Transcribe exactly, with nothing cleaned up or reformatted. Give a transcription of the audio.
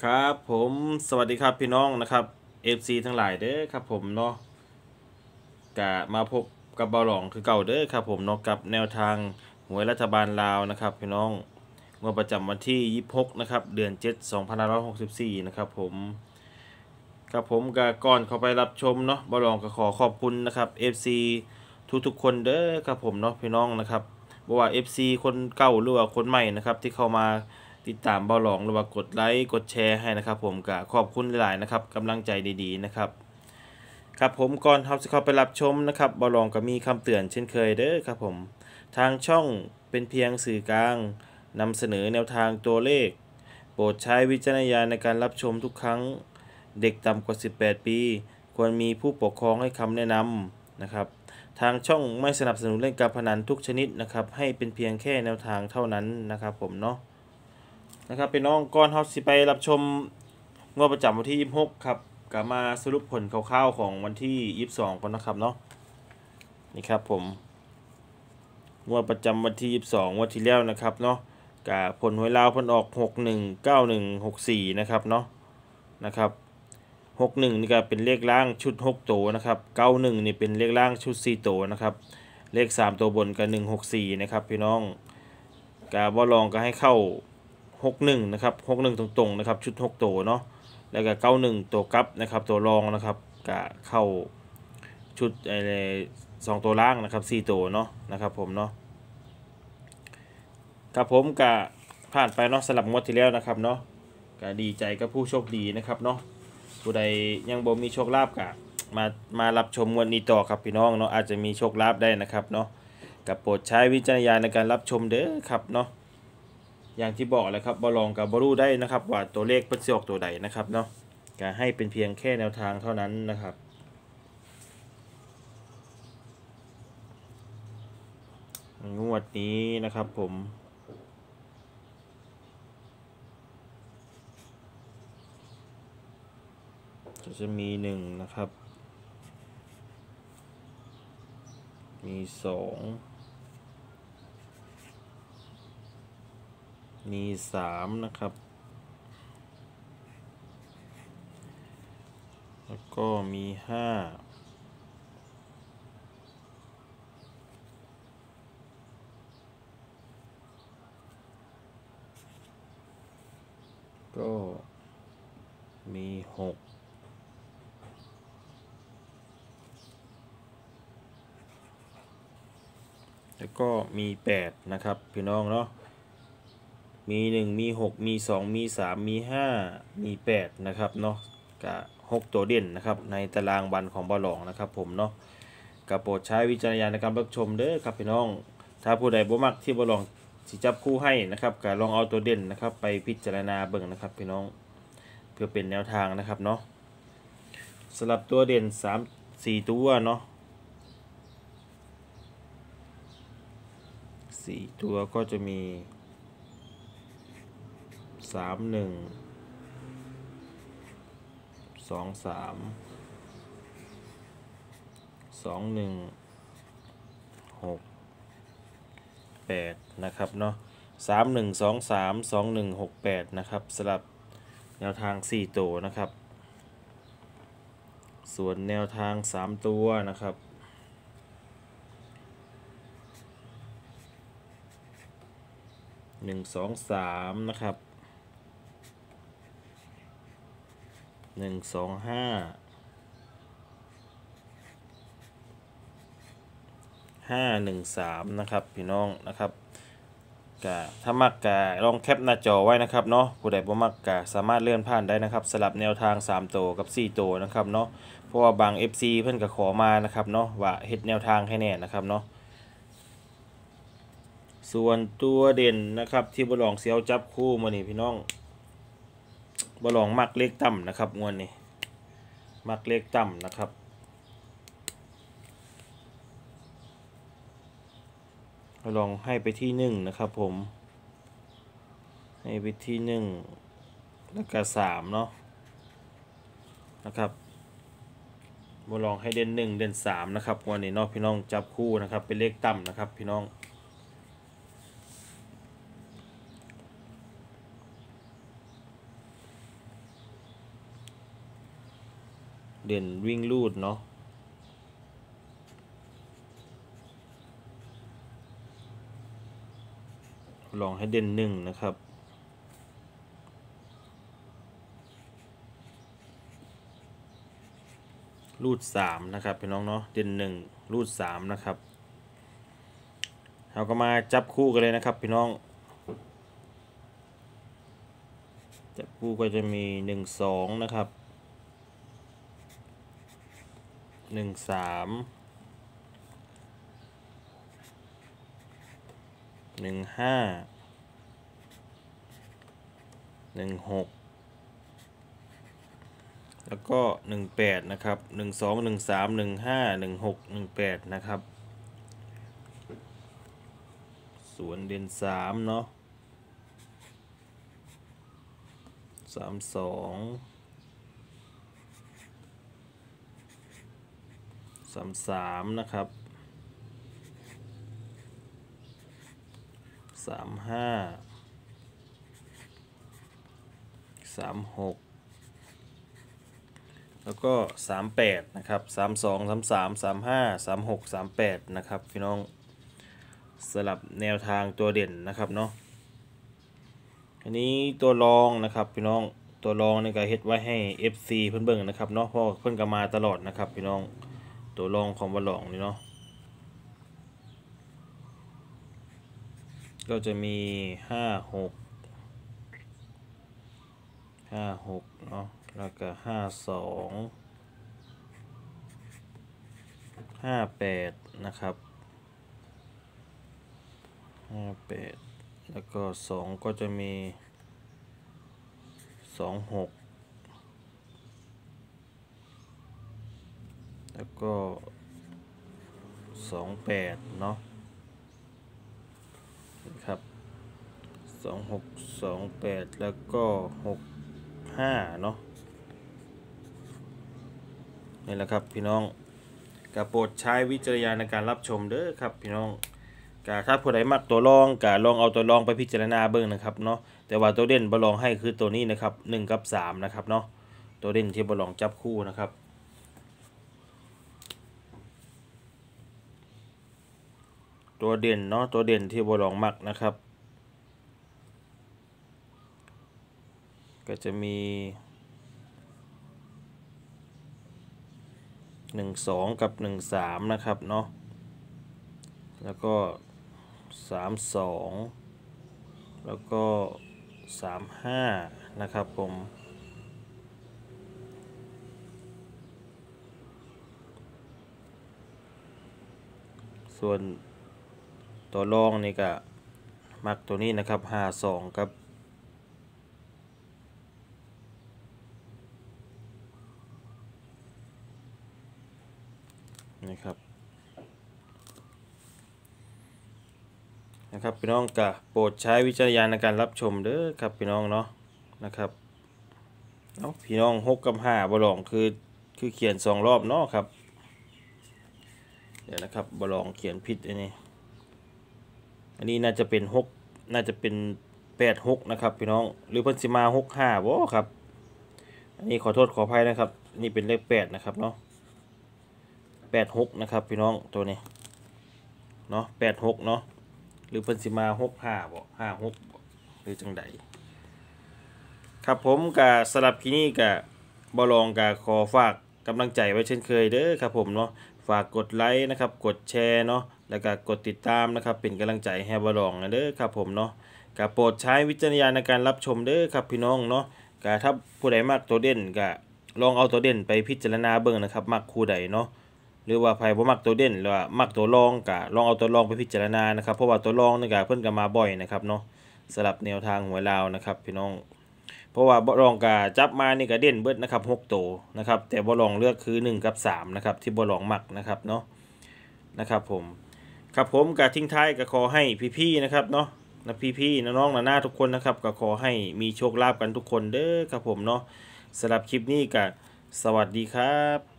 ครับผมสวัสดีครับพี่น้องนะครับ เอฟ ซี ทั้งหลายเด้อครับผมเนาะกะมาพบกับเบาหลองคือเก่าเด้อครับผมเนาะกับแนวทางหวยรัฐบาลลาวนะครับพี่น้องงวดประจำวันที่ยี่สิบหกนะครับเดือนเจ็ด สองพันห้าร้อยหกสิบสี่นะครับผมครับผมกะก่อนเข้าไปรับชมเนาะเบาหลองก็ขอขอบคุณนะครับ เอฟ ซี ทุกๆคนเด้อครับผมเนาะพี่น้องนะครับบ่ว่า เอฟ ซี คนเก่าหรือว่าคนใหม่นะครับที่เข้ามาติดตามเบาหลองหรือว่ากดไลค์กดแชร์ให้นะครับผมก็ขอบคุณหลายๆนะครับกำลังใจดีๆนะครับครับผมก่อนเราจะเข้าไปรับชมนะครับเบาหลองก็มีคำเตือนเช่นเคยเด้อครับผมทางช่องเป็นเพียงสื่อกลางนำเสนอแนวทางตัวเลขโปรดใช้วิจารณญาณในการรับชมทุกครั้งเด็กต่ำกว่าสิบแปดปีควรมีผู้ปกครองให้คำแนะนำนะครับทางช่องไม่สนับสนุนเล่นการพนันทุกชนิดนะครับให้เป็นเพียงแค่แนวทางเท่านั้นนะครับผมเนาะนะครับเป็นน้องก่อนเฮาสิไปรับชมงวดประจำวันที่ยี่สิบหกครับก็มาสรุปผลคร่าวๆของวันที่ยี่สิบสองก่อนนะครับเนาะนี่ครับผมงวดประจำวันที่ยี่สิบสองงวดที่แล้วนะครับเนาะก็ผลหวยลาวเพิ่นออกหก หนึ่ง เก้า หนึ่ง หก สี่นะครับเนาะนะครับหก หนึ่งนี่ก็เป็นเลขล่างชุดหกตัวนะครับเก้า หนึ่งนี่เป็นเลขล่างชุดสี่ตัวนะครับเลขสามตัวบนก็หนึ่ง หก สี่นะครับพี่น้องก็บ่ลองก็ให้เข้าหก หนึ่งนะครับหก หนึ่งตรงๆนะครับชุดหกตัวเนาะแล้วก็เก้า หนึ่งตัวกลับนะครับตัวรองนะครับก็เข้าชุดไอ้สองตัวล่างนะครับสี่ตัวเนาะนะครับผมเนาะครับผมก็ผ่านไปเนาะสลับงวดที่แล้วนะครับเนาะก็ดีใจกับผู้โชคดีนะครับเนาะผู้ใดยังบ่มีโชคลาภก็มามารับชมงวดนี้ต่อครับพี่น้องเนาะอาจจะมีโชคลาภได้นะครับเนาะกับโปรดใช้วิจารณญาณในการรับชมเด้อครับเนาะอย่างที่บอกเลยครับบ่ลองกับ่รู้ได้นะครับว่าตัวเลขเพิ่นสิออกตัวใดนะครับเนาะก็ให้เป็นเพียงแค่แนวทางเท่านั้นนะครับงวดนี้นะครับผมจะจะมีหนึ่งนะครับมีสองมีสามนะครับแล้วก็มีห้าก็มีหกแล้วก็มีแปดนะครับพี่น้องเนาะมีหนึ่งมีหกมีสองมีสามมีห้ามีแปดนะครับเนาะกับหกตัวเด่นนะครับในตารางวันของบอลลองนะครับผมเนาะกับโปรดใช้วิจารณญาณในการรับชมเด้อครับพี่น้องถ้าผู้ใดบ่มักที่บอลลองสิจับคู่ให้นะครับก็ลองเอาตัวเด่นนะครับไปพิจารณาเบิ่งนะครับพี่น้องเพื่อเป็นแนวทางนะครับเนาะสำหรับตัวเด่นสาม สี่ตัวเนาะสี่ตัวก็จะมีสาม หนึ่ง สอง สาม สอง หนึ่ง หก แปดนะครับเนาะสาม หนึ่ง สอง สาม สอง หนึ่ง หก แปดนะครับสำหรับแนวทางสี่ตัวนะครับส่วนแนวทางสามตัวนะครับหนึ่ง สอง สามนะครับหนึ่ง สอง ห้า ห้า หนึ่ง สามนะครับพี่น้องนะครับกะถ้ามักกะลองแคปหน้าจอไว้นะครับเนาะผู้ใดบ่มักกะสามารถเลื่อนผ่านได้นะครับสลับแนวทางสามตัวกับสี่ตัวนะครับเนาะเพราะว่าบาง เอฟ ซี เพิ่นก็ขอมานะครับเนาะว่าเฮ็ดแนวทางให้แน่นะครับเนาะส่วนตัวเด่นนะครับที่บ่ลองเสียวจับคู่มานี่พี่น้องบ่ลองมักเลขต่ำนะครับงวดนี้มักเลขต่ำนะครับลองให้ไปที่หนึ่งนะครับผมให้ไปที่หนึ่งแล้วก็สามเนาะนะครับบ่ลองให้เด่นหนึ่งเด่นสามนะครับวันนี้เนาะพี่น้องจับคู่นะครับเป็นเลขต่ำนะครับพี่น้องเด่นวิ่งลูดเนาะลองให้เด่นหนึ่งนะครับรูดสามนะครับพี่น้องเนาะเด่นหนึ่งรูดสามนะครับเราก็มาจับคู่กันเลยนะครับพี่น้องจับคู่ก็จะมีหนึ่งสองนะครับหนึ่งสามหนึ่งห้าหนึ่งหกแล้วก็หนึ่งแปดนะครับหนึ่งสองหนึ่งสามหนึ่งห้าหนึ่งหกหนึ่งแปดนะครับส่วนเด่นสามเนาะสามสองสามสามนะครับสามห้าสามหกแล้วก็สามแปดนะครับสามสองสามสามสามห้าสามหกสามแปดนะครับพี่น้องสลับแนวทางตัวเด่นนะครับเนาะอันนี้ตัวรองนะครับพี่น้องตัวรองนี่ก็เฮ็ดไว้ให้ เอฟ ซี เพิ่นเบิ่งนะครับเนาะเพราะเพิ่นก็มาตลอดนะครับพี่น้องตัวรองของบอลองนี่เนาะก็จะมีห้าหกห้าหกเนาะแล้วก็ห้าสองห้าแปดนะครับห้าแปดแล้วก็สองก็จะมีสองหกแล้วก็สองแปดเนาะครับสองหกสองแปดแล้วก็หกห้าเนาะนี่แหละครับพี่น้องกะโปรดใช้วิจารณญาณในการรับชมเด้อครับพี่น้องกะถ้าผู้ใดมักตัวรองกะลองเอาตัวรองไปพิจารณาเบิ่งนะครับเนาะแต่ว่าตัวเด่นบ่ลองให้คือตัวนี้นะครับหนึ่งกับสามนะครับเนาะตัวเด่นที่บ่ลองจับคู่นะครับตัวเด่นเนาะตัวเด่นที่บ่ลองมักนะครับก็จะมีหนึ่งสองกับหนึ่งสามนะครับเนาะแล้วก็สามสองแล้วก็สามห้านะครับผมส่วนตัวรองนี่ก็มักตัวนี้นะครับห้าสองกับนะครับนะครับพี่น้องกะโปรดใช้วิจารณญาณในการรับชมเด้อครับพี่น้องเนาะนะครับเอ้าพี่น้องหกกับห้าบ่ลองคือคือเขียนสองรอบเนาะครับเดี๋ยวนะครับบ่ลองเขียนผิดอันนี้อันนี้น่าจะเป็นหกน่าจะเป็นแปดหกนะครับพี่น้องหรือเพิ่นสิมาหกห้าบ่ครับอันนี้ขอโทษขออภัยนะครับนี่เป็นเลขแปดนะครับเนาะแปดหกนะครับพี่น้องตัวนี้เนาะแปดหกเนาะหรือเพิ่นสิมาหกห้าบ่ห้าหกหรือจังใดครับผมกะสลับที่นี่กะบ่ลองกะขอฝากกำลังใจไว้เช่นเคยเด้อครับผมเนาะฝากกดไลค์นะครับกดแชร์เนาะแล้วก็กดติดตามนะครับเป็นกำลังใจให้บ่ลองเด้อครับผมเนาะกะโปรดใช้วิจารณญาณในการรับชมเด้อครับพี่น้องเนาะกะถ้าผู้ใดมักตัวเด่นกะลองเอาตัวเด่นไปพิจารณาเบิ่งนะครับมักคู่ใดเนาะหรือว่าไผบ่มักตัวเด่นหรือว่ามักตัวรองกะลองเอาตัวรองไปพิจารณานะครับเพราะว่าตัวรองนี่กะเพิ่นก็มาบ่อยนะครับเนาะสลับแนวทางหวยลาวนะครับพี่น้องเพราะว่าบ่รองกะจับมานี่ก็เด่นเบิดนะครับหกตัวนะครับแต่บ่รองเลือกคือหนึ่งกับสามนะครับที่บ่รองมักนะครับเนาะนะครับผมครับผมกะทิ้งท้ายก็ขอให้พี่ๆนะครับเนาะนะพี่ๆน้องๆหน้าทุกคนนะครับก็ขอให้มีโชคลาภกันทุกคนเด้อครับผมเนาะสำหรับคลิปนี้ก็สวัสดีครับ